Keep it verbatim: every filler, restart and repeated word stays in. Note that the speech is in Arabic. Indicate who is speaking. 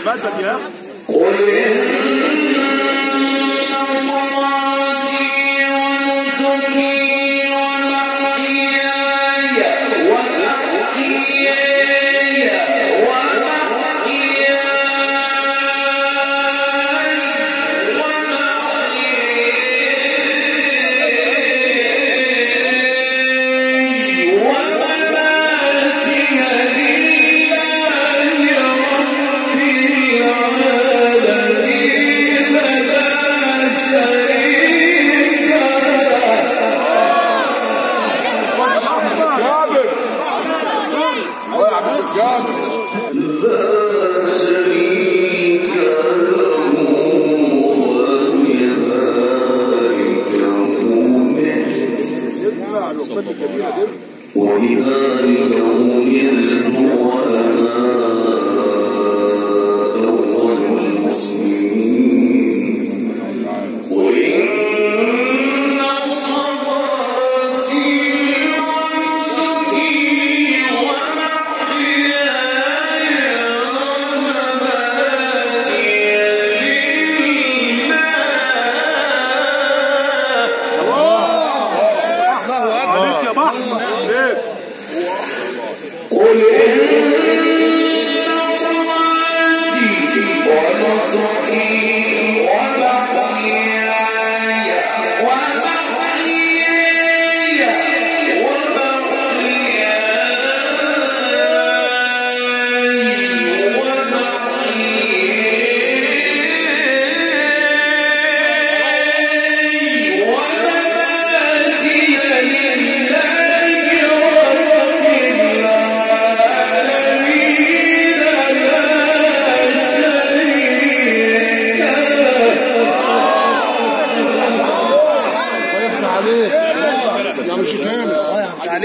Speaker 1: بدل يا اخي.
Speaker 2: قل إن صلاتي ونسكي ومحياي ومحياي ومحياي ومماتي وبذلك أمرت وأنا أول المسلمين. قل إن صلاتي ونسكي ومحياي ومماتي لله.
Speaker 1: يا بحر
Speaker 2: قل إن صلاتي ونسكي ومحياي ومحياي ومحياي ومماتي ومماتي لله
Speaker 3: عليك. لا مش كامل.